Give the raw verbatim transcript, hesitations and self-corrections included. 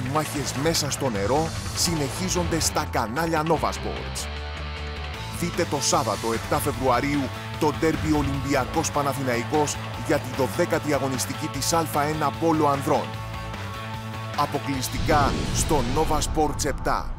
μάχες μέσα στο νερό συνεχίζονται στα κανάλια Nova Sports. Δείτε το Σάββατο επτά Φεβρουαρίου το ντέρμπι Ολυμπιακός Παναθηναϊκός για την δωδέκατη αγωνιστική της Α ένα Πόλο Ανδρών. Αποκλειστικά στο Nova Sports επτά.